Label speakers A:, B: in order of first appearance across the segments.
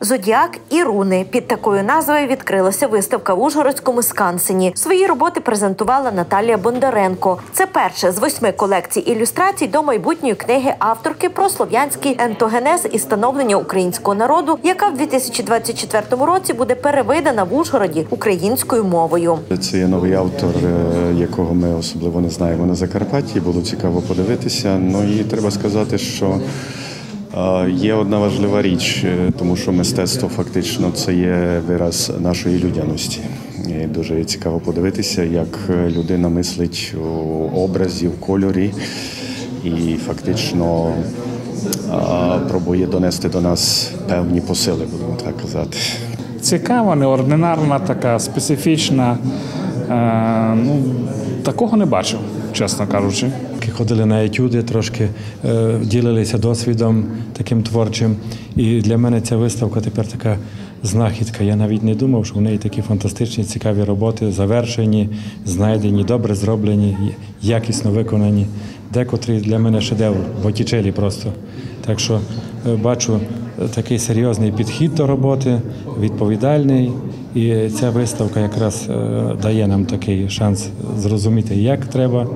A: «Зодіак і руни». Під такою назвою відкрилася виставка в Ужгородському Скансені. Свої роботи презентувала Наталія Бондаренко. Це перша з 8 колекцій ілюстрацій до майбутньої книги авторки про слов'янський ентогенез і становлення українського народу, яка в 2024 році буде перевидана в Ужгороді українською мовою.
B: Це є новий автор, якого ми особливо не знаємо на Закарпатті. Було цікаво подивитися. Ну і треба сказати, що є одна важлива річ, тому що мистецтво фактично це є вираз нашої людяності. І дуже цікаво подивитися, як людина мислить у образі, в кольорі і фактично пробує донести до нас певні посили, будемо так казати.
C: Цікава, неординарна, така специфічна. Такого не бачив, чесно кажучи.
D: Ходили на етюди, трошки ділилися досвідом таким творчим. І для мене ця виставка тепер така знахідка. Я навіть не думав, що в неї такі фантастичні, цікаві роботи, завершені, знайдені, добре зроблені, якісно виконані. Декотрі для мене шедевр, Боттічеллі просто. Так що бачу такий серйозний підхід до роботи, відповідальний. І ця виставка якраз дає нам такий шанс зрозуміти, як треба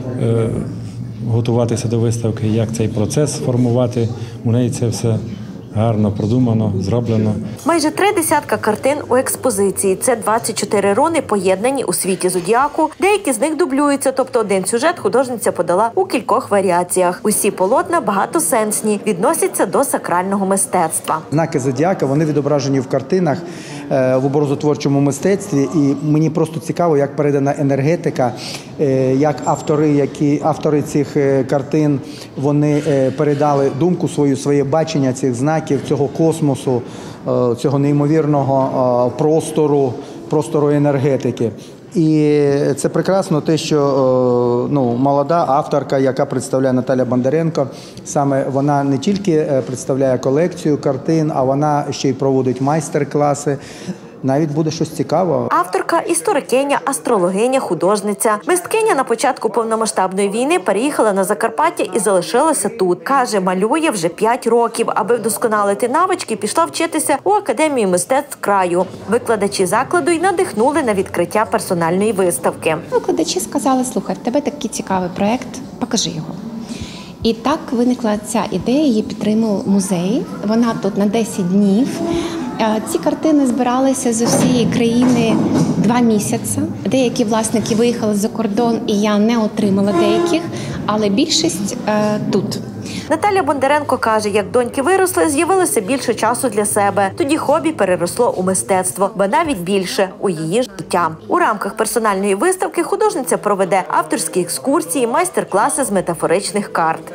D: готуватися до виставки, як цей процес формувати. У неї це все гарно продумано, зроблено.
A: Майже 30 картин у експозиції. Це 24 руни, поєднані у світі зодіаку. Деякі з них дублюються, тобто один сюжет художниця подала у кількох варіаціях. Усі полотна багатосенсні, відносяться до сакрального мистецтва.
E: Знаки зодіака, вони відображені в картинах, в образотворчому мистецтві. І мені просто цікаво, як передана енергетика, як автори цих картин, вони передали думку свою, своє бачення цих знаків, цього космосу, цього неймовірного простору енергетики. І це прекрасно те, що молода авторка, яка представляє Наталя Бондаренко, саме вона не тільки представляє колекцію картин, а вона ще й проводить майстер-класи. Навіть буде щось цікаве.
A: Авторка – історикиня, астрологиня, художниця. Мисткиня на початку повномасштабної війни переїхала на Закарпаття і залишилася тут. Каже, малює вже 5 років. Аби вдосконалити навички, пішла вчитися у Академію мистецтв краю. Викладачі закладу й надихнули на відкриття персональної виставки.
F: Викладачі сказали, слухай, в тебе такий цікавий проєкт, покажи його. І так виникла ця ідея, її підтримав музей. Вона тут на 10 днів. Ці картини збиралися з усієї країни 2 місяці. Деякі власники виїхали за кордон, і я не отримала деяких, але більшість тут.
A: Наталя Бондаренко каже, як доньки виросли, з'явилося більше часу для себе. Тоді хобі переросло у мистецтво, ба навіть більше – у її життя. У рамках персональної виставки художниця проведе авторські екскурсії, майстер-класи з метафоричних карт.